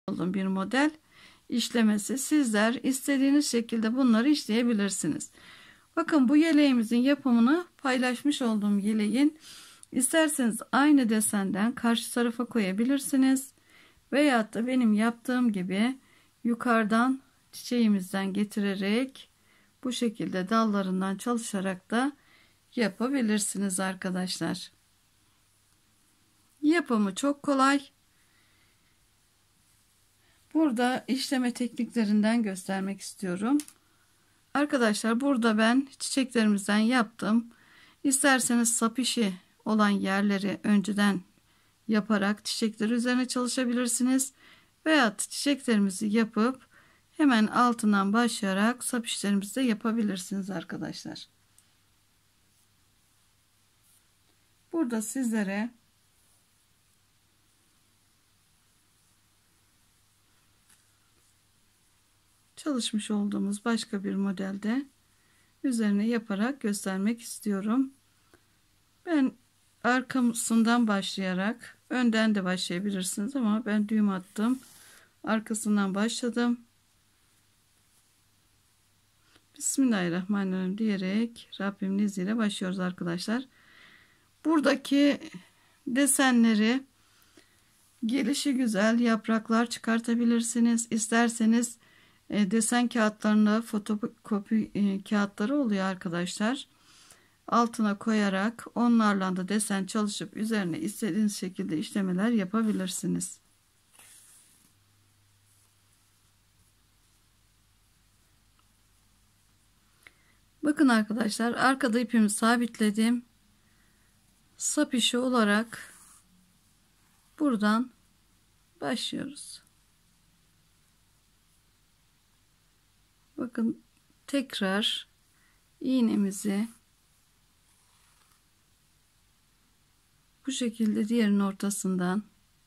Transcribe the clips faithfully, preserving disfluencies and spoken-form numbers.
olduğum bir model işlemesi. Sizler istediğiniz şekilde bunları işleyebilirsiniz. Bakın, bu yeleğimizin yapımını paylaşmış olduğum yeleğin isterseniz aynı desenden karşı tarafa koyabilirsiniz. Veyahut da benim yaptığım gibi yukarıdan çiçeğimizden getirerek bu şekilde dallarından çalışarak da yapabilirsiniz arkadaşlar. Yapımı çok kolay. Burada işleme tekniklerinden göstermek istiyorum. Arkadaşlar, burada ben çiçeklerimizden yaptım. İsterseniz sap işi olan yerleri önceden yaparak çiçekler üzerine çalışabilirsiniz. Veyahut çiçeklerimizi yapıp hemen altından başlayarak sap işlerimizi de yapabilirsiniz arkadaşlar. Burada sizlere çalışmış olduğumuz başka bir modelde üzerine yaparak göstermek istiyorum. Ben arkasından başlayarak, önden de başlayabilirsiniz ama ben düğüm attım, arkasından başladım. Bismillahirrahmanirrahim diyerek Rabbimin izniyle başlıyoruz arkadaşlar. Buradaki desenleri gelişi güzel yapraklar çıkartabilirsiniz. İsterseniz e, desen kağıtlarında fotokopi e, kağıtları oluyor arkadaşlar. Altına koyarak onlarla da desen çalışıp üzerine istediğiniz şekilde işlemeler yapabilirsiniz. Bakın arkadaşlar, arkada ipimi sabitledim. Sap işi olarak buradan başlıyoruz. Bakın, tekrar iğnemizi bu şekilde diğerinin ortasından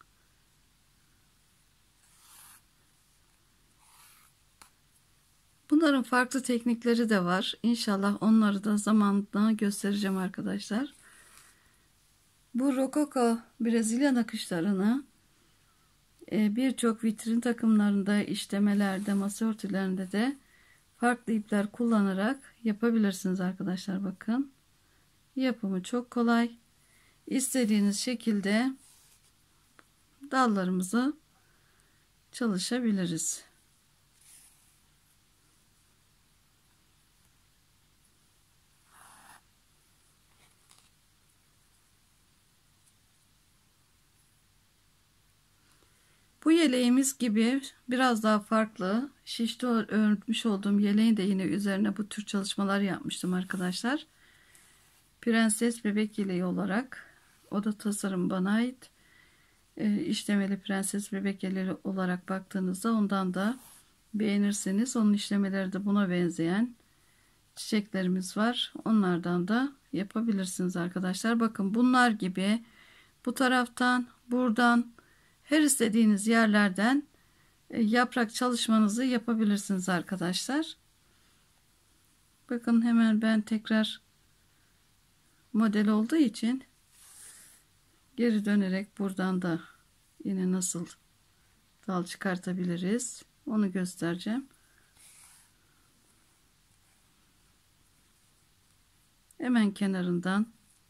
bunların farklı teknikleri de var. İnşallah onları da zamanla göstereceğim arkadaşlar. Bu rokoko Brezilya nakışlarını birçok vitrin takımlarında, işlemelerde, masa örtülerinde de farklı ipler kullanarak yapabilirsiniz arkadaşlar. Bakın, yapımı çok kolay. İstediğiniz şekilde dallarımızı çalışabiliriz. Bu yeleğimiz gibi biraz daha farklı şişli örtmüş olduğum yeleğin de yine üzerine bu tür çalışmalar yapmıştım arkadaşlar. Prenses bebek yeleği olarak, o da tasarım bana ait. E, işlemeli prenses bebek yeleği olarak baktığınızda ondan da beğenirseniz, onun işlemeleri de buna benzeyen çiçeklerimiz var. Onlardan da yapabilirsiniz arkadaşlar. Bakın, bunlar gibi bu taraftan, buradan, her istediğiniz yerlerden yaprak çalışmanızı yapabilirsiniz arkadaşlar. Bakın, hemen ben tekrar model olduğu için geri dönerek buradan da yine nasıl dal çıkartabiliriz onu göstereceğim. Hemen kenarından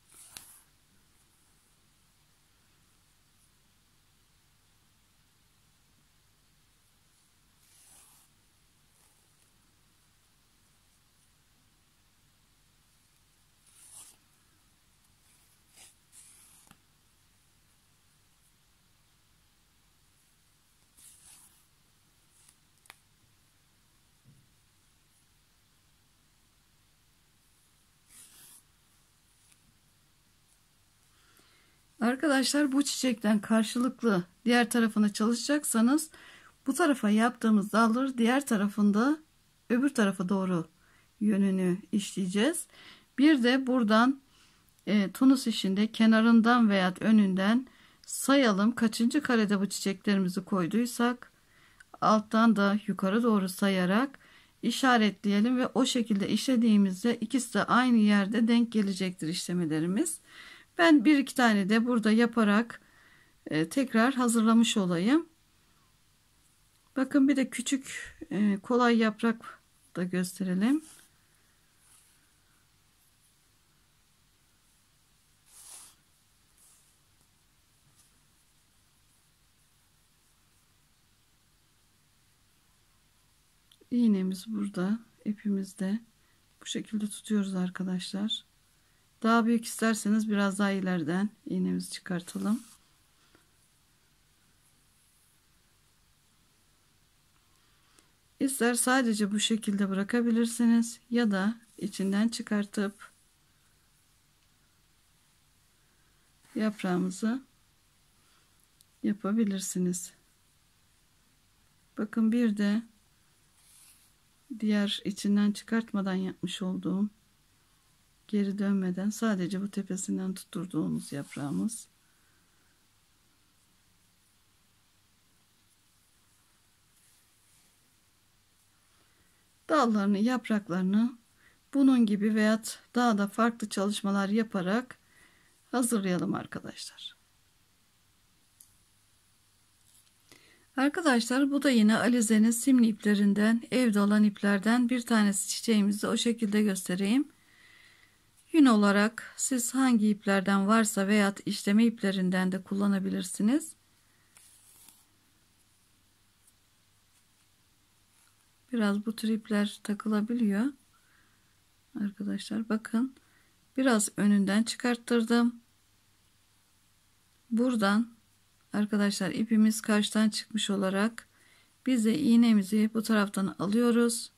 arkadaşlar, bu çiçekten karşılıklı diğer tarafına çalışacaksanız bu tarafa yaptığımız dalları diğer tarafında öbür tarafa doğru yönünü işleyeceğiz. Bir de buradan e, tunus işinde kenarından veya önünden sayalım, kaçıncı karede bu çiçeklerimizi koyduysak alttan da yukarı doğru sayarak işaretleyelim ve o şekilde işlediğimizde ikisi de aynı yerde denk gelecektir işlemelerimiz. Ben bir iki tane de burada yaparak e, tekrar hazırlamış olayım. Bakın bir de küçük e, kolay yaprak da gösterelim. İğnemiz burada, ipimizde bu şekilde tutuyoruz arkadaşlar. Daha büyük isterseniz biraz daha ileriden iğnemizi çıkartalım. İster sadece bu şekilde bırakabilirsiniz ya da içinden çıkartıp yaprağımızı yapabilirsiniz. Bakın bir de diğer içinden çıkartmadan yapmış olduğum, geri dönmeden sadece bu tepesinden tutturduğumuz yaprağımız. Dallarını, yapraklarını bunun gibi veya daha da farklı çalışmalar yaparak hazırlayalım arkadaşlar. Arkadaşlar bu da yine Alize'nin simli iplerinden, evde olan iplerden bir tanesi. Çiçeğimizi o şekilde göstereyim. Yün olarak siz hangi iplerden varsa veya işleme iplerinden de kullanabilirsiniz. Biraz bu tür ipler takılabiliyor. Arkadaşlar bakın, biraz önünden çıkarttırdım. Buradan arkadaşlar ipimiz karşıdan çıkmış olarak biz de iğnemizi bu taraftan alıyoruz.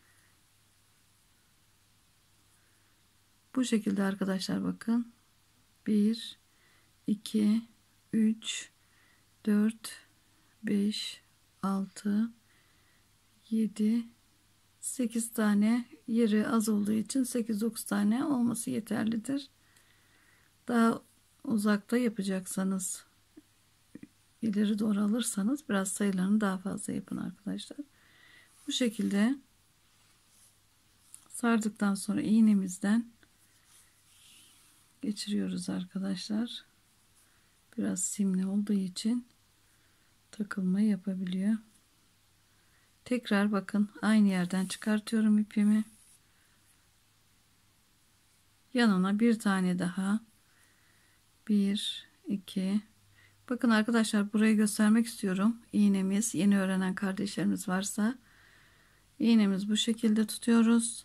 Bu şekilde arkadaşlar bakın. bir, iki, üç, dört, beş, altı, yedi, sekiz tane, yeri az olduğu için sekiz dokuz tane olması yeterlidir. Daha uzakta yapacaksanız, ileri doğru alırsanız biraz sayılarını daha fazla yapın arkadaşlar. Bu şekilde sardıktan sonra iğnemizden geçiriyoruz arkadaşlar. Biraz simli olduğu için takılma yapabiliyor. Tekrar bakın, aynı yerden çıkartıyorum ipimi. Yanına bir tane daha. bir, iki. Bakın arkadaşlar, burayı göstermek istiyorum. İğnemiz, yeni öğrenen kardeşlerimiz varsa iğnemiz bu şekilde tutuyoruz.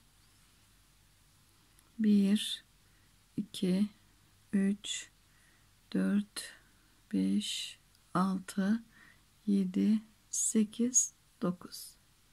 bir, iki, üç, dört, beş, altı, yedi, sekiz, dokuz.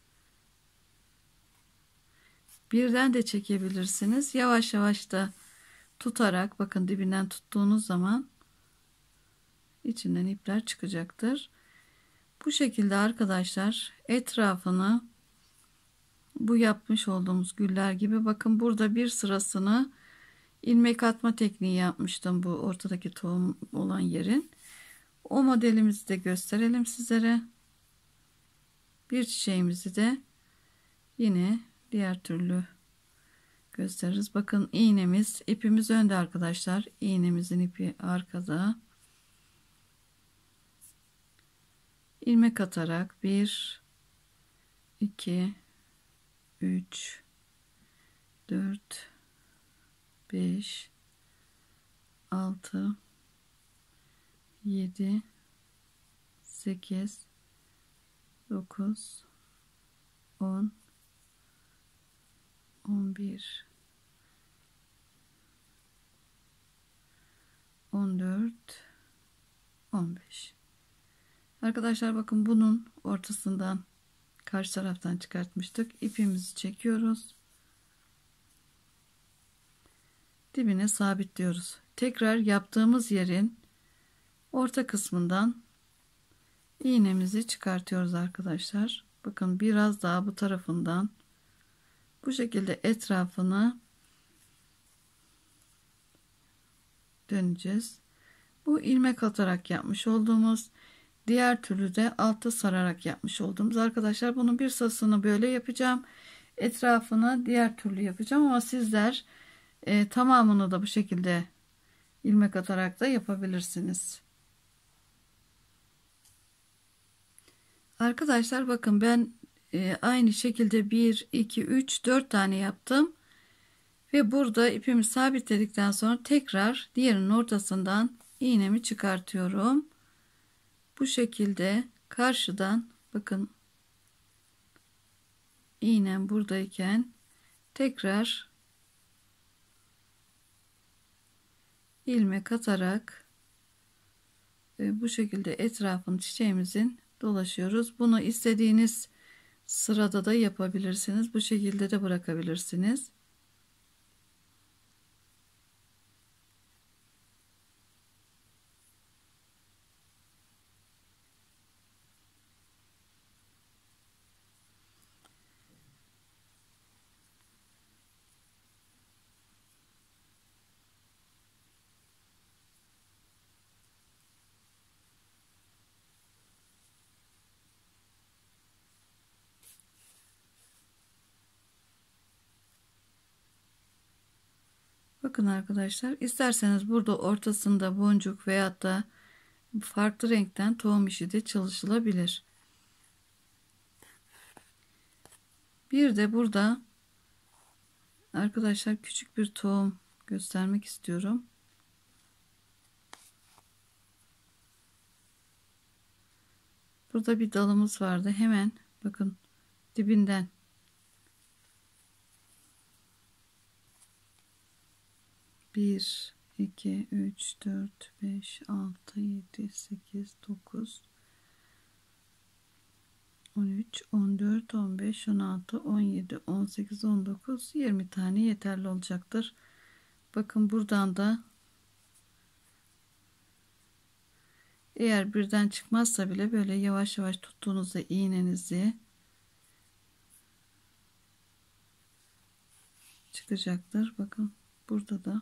Birden de çekebilirsiniz. Yavaş yavaş da tutarak, bakın dibinden tuttuğunuz zaman içinden ipler çıkacaktır. Bu şekilde arkadaşlar etrafını bu yapmış olduğumuz güller gibi, bakın burada bir sırasını ilmek atma tekniği yapmıştım bu ortadaki tohum olan yerin. O modelimizi de gösterelim sizlere. Bir çiçeğimizi de yine diğer türlü gösteririz. Bakın iğnemiz, ipimiz önde arkadaşlar. İğnemizin ipi arkada. İlmek atarak bir, iki, üç, dört, beş, altı, yedi, sekiz, dokuz, on, on bir, on dört, on beş. Arkadaşlar bakın, bunun ortasından karşı taraftan çıkartmıştık. İpimizi çekiyoruz. Dibine sabitliyoruz. Tekrar yaptığımız yerin orta kısmından iğnemizi çıkartıyoruz arkadaşlar. Bakın biraz daha bu tarafından bu şekilde etrafını döneceğiz. Bu ilmek atarak yapmış olduğumuz, diğer türlü de altta sararak yapmış olduğumuz arkadaşlar. Bunun bir sırasını böyle yapacağım. Etrafını diğer türlü yapacağım ama sizler e, tamamını da bu şekilde ilmek atarak da yapabilirsiniz. Arkadaşlar bakın ben e, aynı şekilde bir iki üç dört tane yaptım. Ve burada ipimi sabitledikten sonra tekrar diğerinin ortasından iğnemi çıkartıyorum. Bu şekilde karşıdan bakın iğnem buradayken tekrar ilmek atarak e, bu şekilde etrafını çiçeğimizin dolaşıyoruz. Bunu istediğiniz sırada da yapabilirsiniz. Bu şekilde de bırakabilirsiniz. Bakın arkadaşlar, isterseniz burada ortasında boncuk veyahut da farklı renkten tohum işi de çalışılabilir. Bir de burada arkadaşlar küçük bir tohum göstermek istiyorum. Burada bir dalımız vardı. Hemen bakın dibinden bir, iki, üç, dört, beş, altı, yedi, sekiz, dokuz, on üç, on dört, on beş, on altı, on yedi, on sekiz, on dokuz, yirmi tane yeterli olacaktır. Bakın buradan da eğer birden çıkmazsa bile böyle yavaş yavaş tuttuğunuzda iğnenizi çıkacaktır. Bakın burada da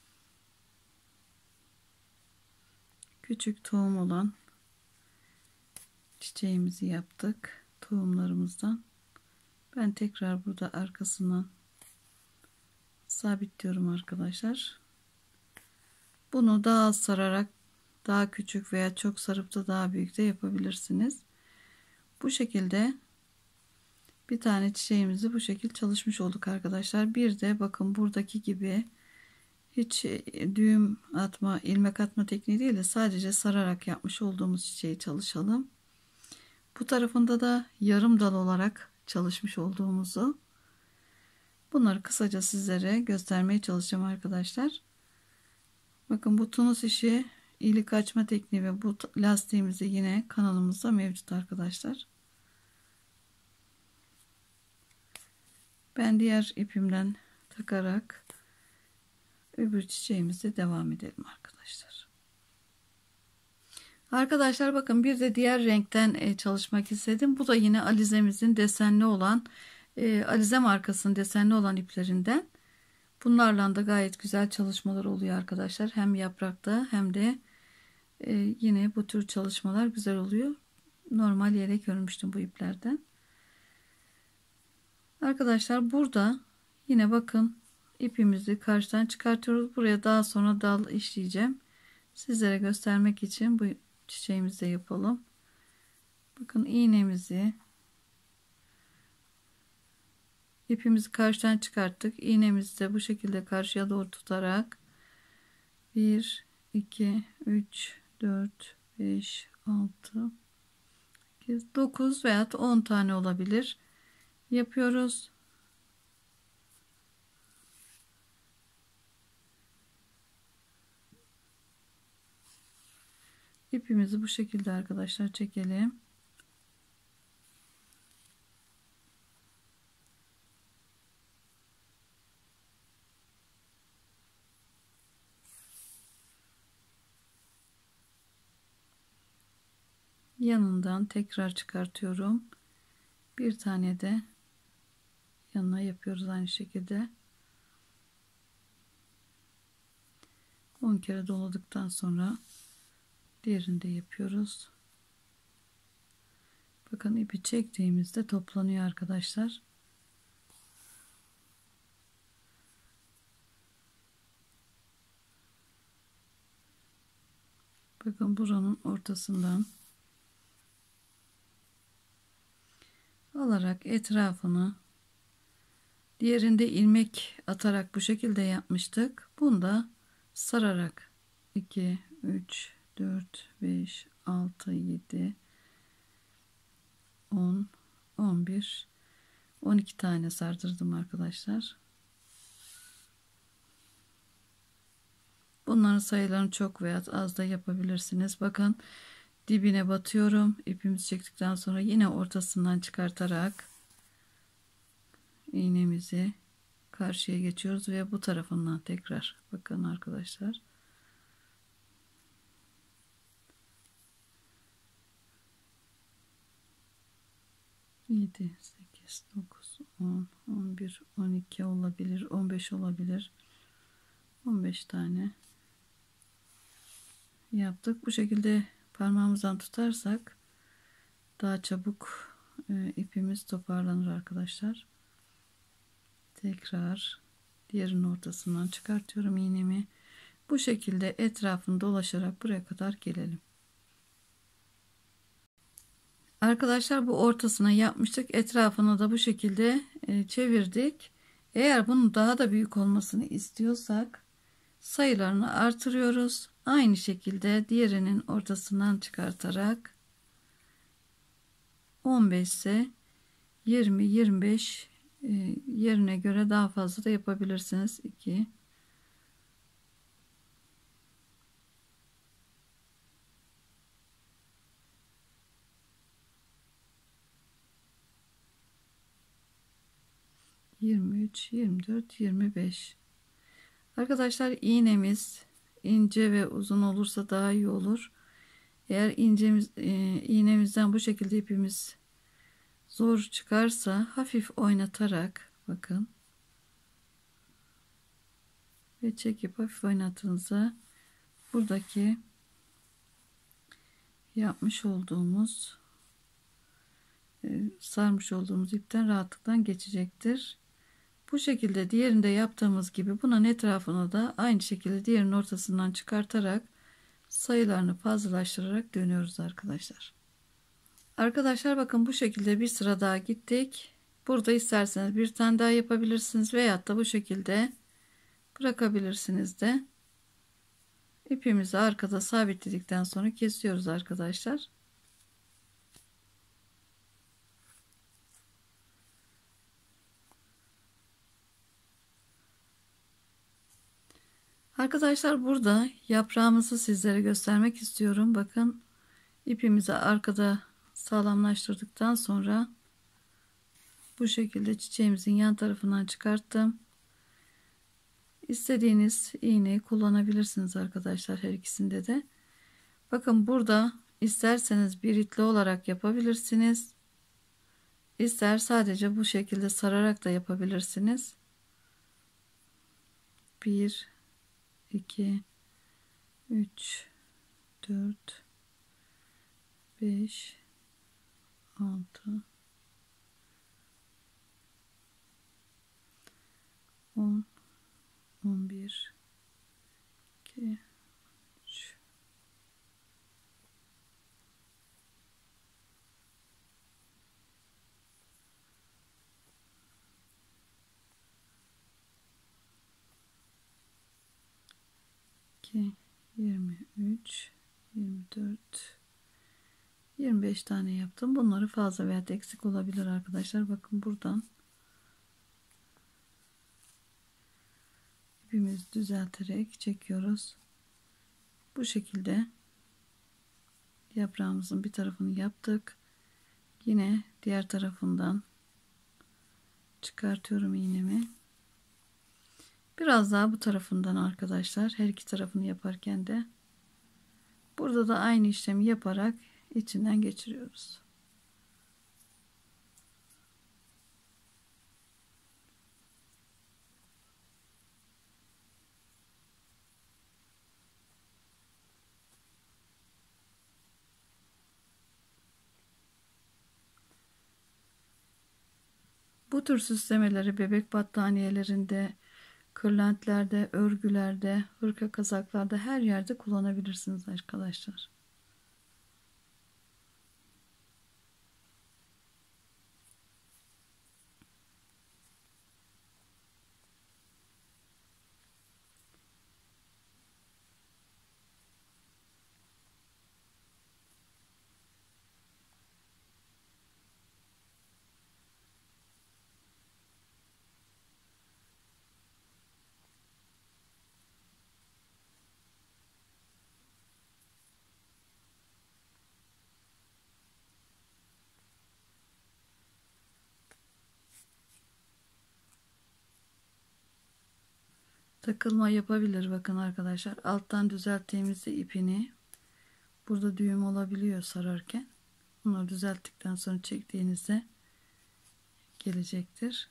küçük tohum olan çiçeğimizi yaptık tohumlarımızdan. Ben tekrar burada arkasından sabitliyorum arkadaşlar. Bunu daha az sararak daha küçük veya çok sarıp da daha büyük de yapabilirsiniz. Bu şekilde bir tane çiçeğimizi bu şekilde çalışmış olduk arkadaşlar. Bir de bakın buradaki gibi hiç düğüm atma, ilmek atma tekniği değil de sadece sararak yapmış olduğumuz çiçeği çalışalım. Bu tarafında da yarım dal olarak çalışmış olduğumuzu, bunları kısaca sizlere göstermeye çalışacağım arkadaşlar. Bakın bu tunus işi, ilik açma tekniği ve bu lastiğimizi yine kanalımızda mevcut arkadaşlar. Ben diğer ipimden takarak öbür çiçeğimize devam edelim arkadaşlar. Arkadaşlar bakın bir de diğer renkten çalışmak istedim. Bu da yine Alize'mizin desenli olan Alize markasının desenli olan iplerinden. Bunlarla da gayet güzel çalışmalar oluyor arkadaşlar. Hem yaprakta hem de yine bu tür çalışmalar güzel oluyor. Normal yelek örmüştüm bu iplerden. Arkadaşlar burada yine bakın ipimizi karşıdan çıkartıyoruz. Buraya daha sonra dal işleyeceğim. Sizlere göstermek için bu çiçeğimizi de yapalım. Bakın iğnemizi ipimizi karşıdan çıkarttık. İğnemizi de bu şekilde karşıya doğru tutarak bir, iki, üç, dört, beş, altı, sekiz, dokuz veya on tane olabilir. Yapıyoruz. İpimizi bu şekilde arkadaşlar çekelim. Yanından tekrar çıkartıyorum. Bir tane de yanına yapıyoruz aynı şekilde. on kere doladıktan sonra diğerini de yapıyoruz. Bakın ipi çektiğimizde toplanıyor arkadaşlar. Bakın buranın ortasından alarak etrafını, diğerinde ilmek atarak bu şekilde yapmıştık. Bunda sararak iki, üç, dört, beş, altı, yedi, on, on bir, on iki tane sardırdım arkadaşlar. Bunların sayılarını çok veya az da yapabilirsiniz. Bakın, dibine batıyorum. İpimizi çektikten sonra yine ortasından çıkartarak iğnemizi karşıya geçiyoruz ve bu tarafından tekrar bakın arkadaşlar. yedi, sekiz, dokuz, on, on bir, on iki olabilir, on beş olabilir. on beş tane yaptık. Bu şekilde parmağımızdan tutarsak daha çabuk e, ipimiz toparlanır arkadaşlar. Tekrar diğerinin ortasından çıkartıyorum iğnemi. Bu şekilde etrafını dolaşarak buraya kadar gelelim. Arkadaşlar, bu ortasına yapmıştık. Etrafını da bu şekilde e, çevirdik. Eğer bunun daha da büyük olmasını istiyorsak sayılarını artırıyoruz. Aynı şekilde diğerinin ortasından çıkartarak on beş ise yirmi, yirmi beş e, yerine göre daha fazla da yapabilirsiniz. iki, yirmi üç, yirmi dört, yirmi beş. Arkadaşlar, iğnemiz ince ve uzun olursa daha iyi olur. Eğer incemiz, e, iğnemizden bu şekilde ipimiz zor çıkarsa hafif oynatarak bakın ve çekip hafif oynattığınızda buradaki yapmış olduğumuz e, sarmış olduğumuz ipten rahatlıkla geçecektir. Bu şekilde diğerinde yaptığımız gibi bunun etrafını da aynı şekilde diğerinin ortasından çıkartarak sayılarını fazlalaştırarak dönüyoruz arkadaşlar. Arkadaşlar, bakın bu şekilde bir sıra daha gittik. Burada isterseniz bir tane daha yapabilirsiniz veyahut da bu şekilde bırakabilirsiniz de. İpimizi arkada sabitledikten sonra kesiyoruz arkadaşlar. Arkadaşlar, burada yaprağımızı sizlere göstermek istiyorum. Bakın, ipimizi arkada sağlamlaştırdıktan sonra bu şekilde çiçeğimizin yan tarafından çıkarttım. İstediğiniz iğneyi kullanabilirsiniz arkadaşlar, her ikisinde de. Bakın, burada isterseniz biritli olarak yapabilirsiniz. İster sadece bu şekilde sararak da yapabilirsiniz. bir, iki, üç, dört, beş, altı, on, on bir, iki, üç, iki, yirmi üç, yirmi dört, yirmi beş tane yaptım. Bunları fazla veya eksik olabilir arkadaşlar. Bakın, buradan ipimizi düzelterek çekiyoruz. Bu şekilde yaprağımızın bir tarafını yaptık. Yine diğer tarafından çıkartıyorum iğnemi. Biraz daha bu tarafından arkadaşlar, her iki tarafını yaparken de burada da aynı işlemi yaparak içinden geçiriyoruz. Bu tür süslemeleri bebek battaniyelerinde, kırlentlerde, örgülerde, hırka kazaklarda, her yerde kullanabilirsiniz arkadaşlar. takılma yapabilir. Bakın arkadaşlar, alttan düzelttiğimizde ipini, burada düğüm olabiliyor sararken. Bunları düzelttikten sonra çektiğinizde gelecektir.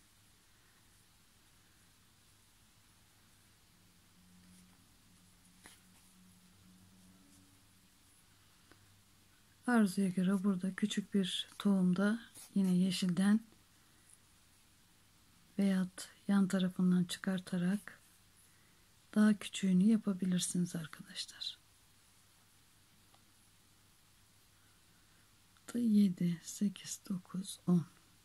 Arzuya göre burada küçük bir tohumda yine yeşilden veyahut yan tarafından çıkartarak daha küçüğünü yapabilirsiniz arkadaşlar. yedi, sekiz, dokuz, on.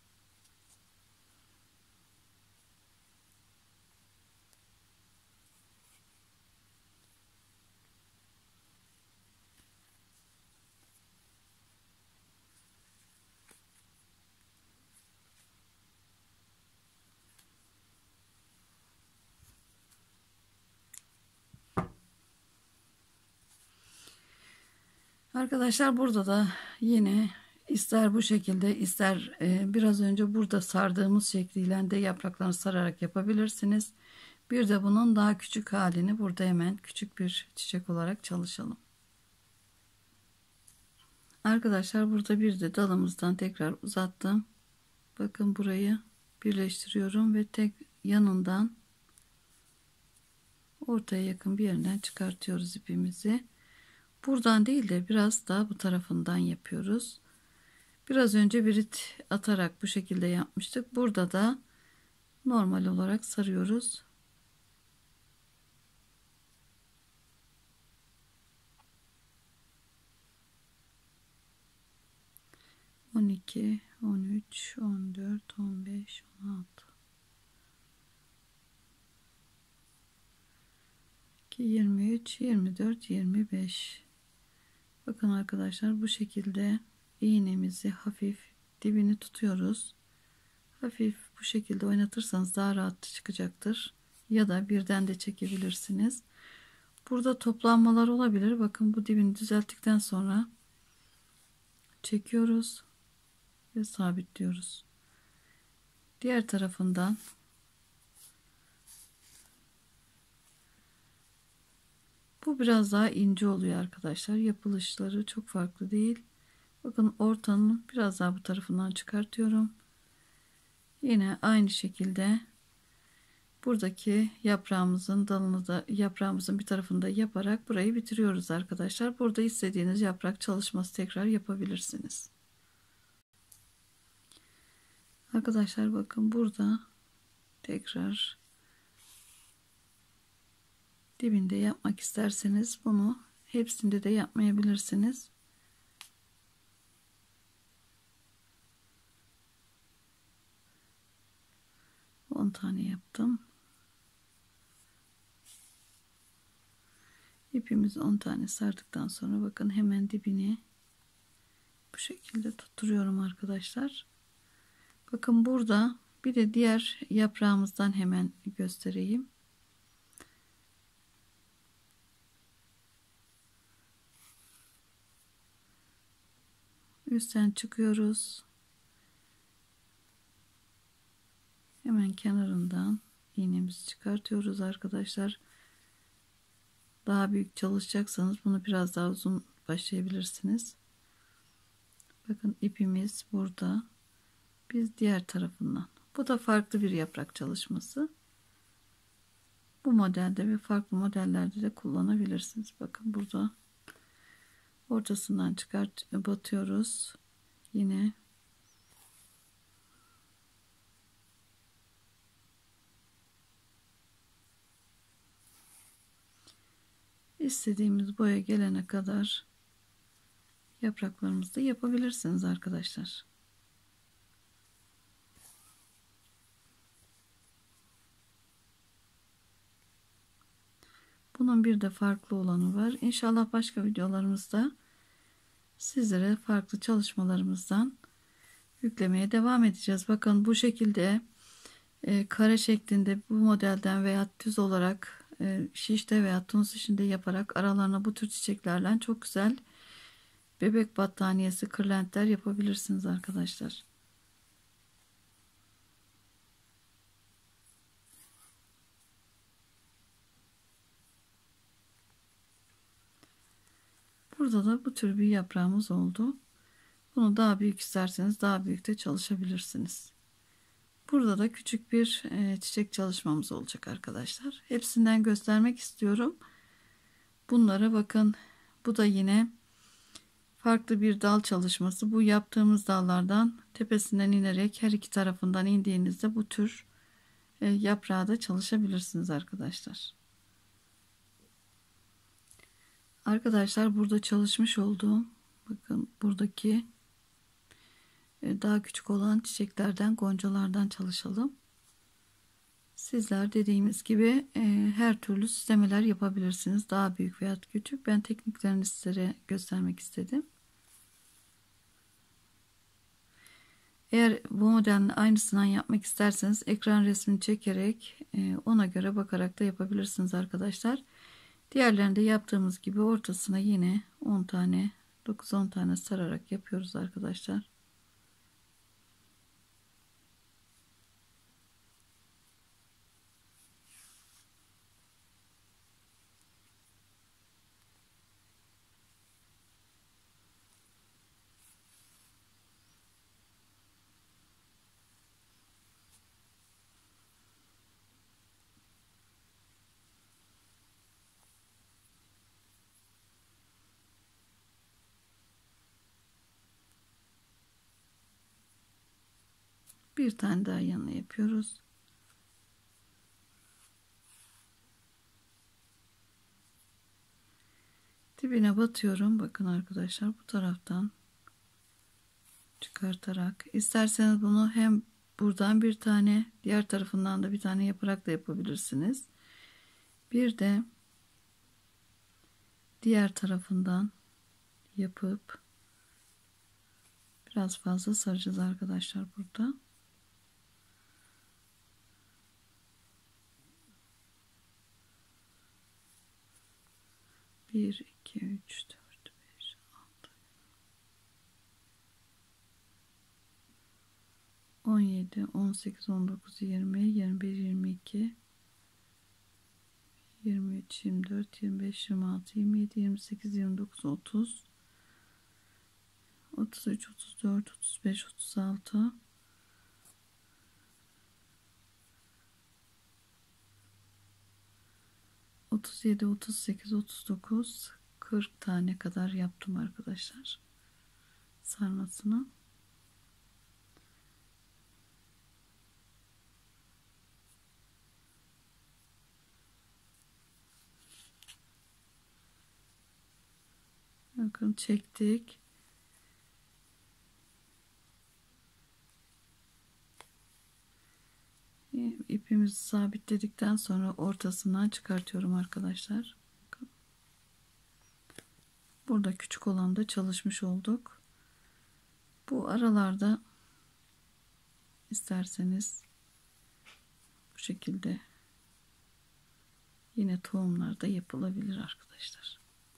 Arkadaşlar burada da yine ister bu şekilde, ister e, biraz önce burada sardığımız şekliyle de yapraklarını sararak yapabilirsiniz. Bir de bunun daha küçük halini burada hemen küçük bir çiçek olarak çalışalım. Arkadaşlar burada bir de dalımızdan tekrar uzattım. Bakın burayı birleştiriyorum ve tek yanından ortaya yakın bir yerinden çıkartıyoruz ipimizi. Buradan değil de biraz daha bu tarafından yapıyoruz. Biraz önce bir ip atarak bu şekilde yapmıştık. Burada da normal olarak sarıyoruz. on iki, on üç, on dört, on beş, on altı, yirmi üç, yirmi dört, yirmi beş. Bakın arkadaşlar, bu şekilde iğnemizi hafif dibini tutuyoruz. Hafif bu şekilde oynatırsanız daha rahat çıkacaktır. Ya da birden de çekebilirsiniz. Burada toplanmalar olabilir. Bakın bu dibini düzelttikten sonra çekiyoruz ve sabitliyoruz. Diğer tarafından bu biraz daha ince oluyor arkadaşlar. Yapılışları çok farklı değil. Bakın ortanın biraz daha bu tarafından çıkartıyorum. Yine aynı şekilde buradaki yaprağımızın dalını da yaprağımızın bir tarafında yaparak burayı bitiriyoruz arkadaşlar. Burada istediğiniz yaprak çalışması tekrar yapabilirsiniz. Arkadaşlar bakın burada tekrar dibinde yapmak isterseniz bunu hepsinde de yapmayabilirsiniz. on tane yaptım. İpimizi on tane sardıktan sonra bakın hemen dibini bu şekilde tutturuyorum arkadaşlar. Bakın burada bir de diğer yaprağımızdan hemen göstereyim. Üstten çıkıyoruz. Hemen kenarından iğnemizi çıkartıyoruz arkadaşlar. Daha büyük çalışacaksanız bunu biraz daha uzun başlayabilirsiniz. Bakın ipimiz burada. Biz diğer tarafından. Bu da farklı bir yaprak çalışması. Bu modelde ve farklı modellerde de kullanabilirsiniz. Bakın burada ortasından çıkart batıyoruz. Yine istediğimiz boya gelene kadar yapraklarımızı da yapabilirsiniz arkadaşlar. Bunun bir de farklı olanı var. İnşallah başka videolarımızda sizlere farklı çalışmalarımızdan yüklemeye devam edeceğiz. Bakın bu şekilde e, kare şeklinde bu modelden veya düz olarak e, şişte veya tunus işinde yaparak aralarına bu tür çiçeklerle çok güzel bebek battaniyesi, kırlentler yapabilirsiniz arkadaşlar. Burada da bu tür bir yaprağımız oldu. Bunu daha büyük isterseniz daha büyük de çalışabilirsiniz. Burada da küçük bir e, çiçek çalışmamız olacak arkadaşlar. Hepsinden göstermek istiyorum. Bunlara bakın. Bu da yine farklı bir dal çalışması. Bu yaptığımız dallardan tepesinden inerek her iki tarafından indiğinizde bu tür e, yaprağı da çalışabilirsiniz arkadaşlar. Arkadaşlar burada çalışmış olduğum, bakın buradaki e, daha küçük olan çiçeklerden, goncalardan çalışalım. Sizler dediğimiz gibi e, her türlü süslemeler yapabilirsiniz. Daha büyük veya küçük. Ben tekniklerini sizlere göstermek istedim. Eğer bu modelin aynısından yapmak isterseniz ekran resmini çekerek e, ona göre bakarak da yapabilirsiniz arkadaşlar. Diğerlerinde yaptığımız gibi ortasına yine on tane, dokuz on tane sararak yapıyoruz arkadaşlar. Bir tane daha yanına yapıyoruz. Dibine batıyorum. Bakın arkadaşlar bu taraftan çıkartarak. İsterseniz bunu hem buradan bir tane, diğer tarafından da bir tane yaparak da yapabilirsiniz. Bir de diğer tarafından yapıp biraz fazla saracağız arkadaşlar burada. bir, iki, üç, dört, beş, altı, on yedi, on sekiz, on dokuz, yirmi, yirmi bir, yirmi iki, yirmi üç, yirmi dört, yirmi beş, yirmi altı, yirmi yedi, yirmi sekiz, yirmi dokuz, otuz, otuz üç, otuz dört, otuz beş, otuz altı, otuz yedi, otuz sekiz, otuz dokuz, kırk tane kadar yaptım arkadaşlar sarmasını. Bakın çektik. İpimizi sabitledikten sonra ortasından çıkartıyorum arkadaşlar. Bakın. Burada küçük olanda çalışmış olduk. Bu aralarda isterseniz bu şekilde yine tohumlar da yapılabilir arkadaşlar.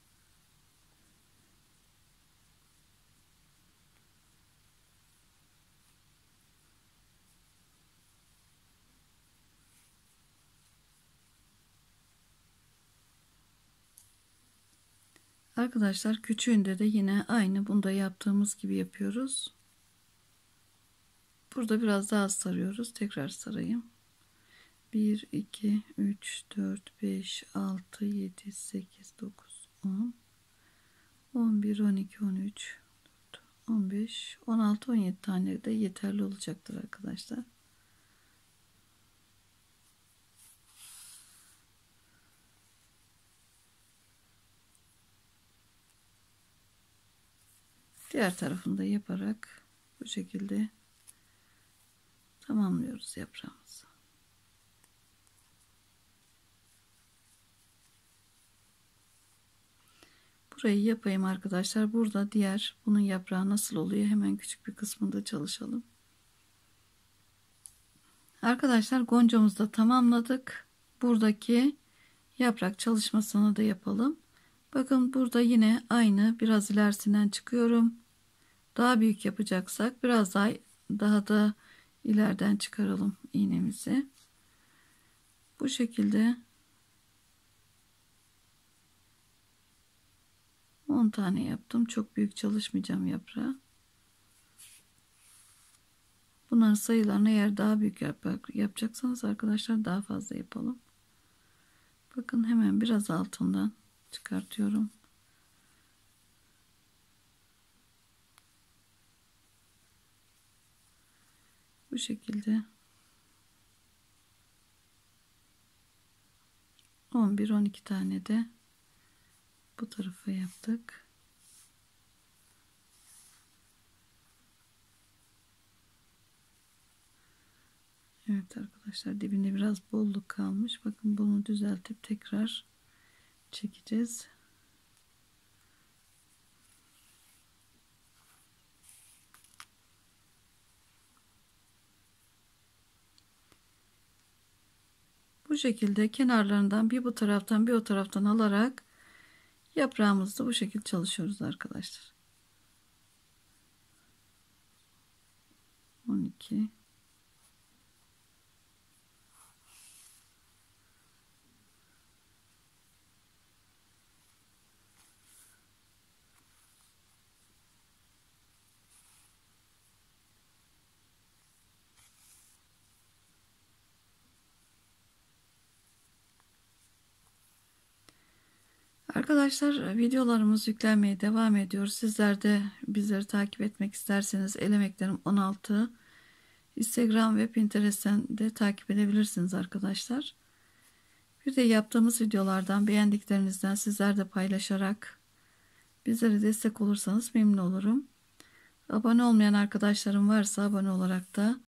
Arkadaşlar küçüğünde de yine aynı bunda yaptığımız gibi yapıyoruz. Burada biraz daha sarıyoruz. Tekrar sarayım. bir, iki, üç, dört, beş, altı, yedi, sekiz, dokuz, on, on bir, on iki, on üç, on beş, on altı, on yedi tane de yeterli olacaktır arkadaşlar. Diğer tarafını da yaparak bu şekilde tamamlıyoruz yaprağımızı. Burayı yapayım arkadaşlar. Burada diğer bunun yaprağı nasıl oluyor? Hemen küçük bir kısmında çalışalım. Arkadaşlar goncamızı da tamamladık. Buradaki yaprak çalışmasını da yapalım. Bakın burada yine aynı biraz ilerisinden çıkıyorum. Daha büyük yapacaksak biraz daha daha da ileriden çıkaralım iğnemizi. Bu şekilde on tane yaptım. Çok büyük çalışmayacağım yaprağı. Bunların sayılarını eğer daha büyük yaprak yapacaksanız arkadaşlar daha fazla yapalım. Bakın hemen biraz altından çıkartıyorum. Bu şekilde on bir on iki tane de bu tarafa yaptık. Evet arkadaşlar, dibinde biraz bolluk kalmış. Bakın bunu düzeltip tekrar çekeceğiz. Bu şekilde kenarlarından bir bu taraftan bir o taraftan alarak yaprağımızda bu şekilde çalışıyoruz arkadaşlar. on iki Arkadaşlar, videolarımız yüklenmeye devam ediyor. Sizler de bizleri takip etmek isterseniz Elemeklerim on altı Instagram ve Pinterest'ten de takip edebilirsiniz arkadaşlar. Bir de yaptığımız videolardan beğendiklerinizden sizler de paylaşarak bizlere destek olursanız memnun olurum. Abone olmayan arkadaşlarım varsa abone olarak da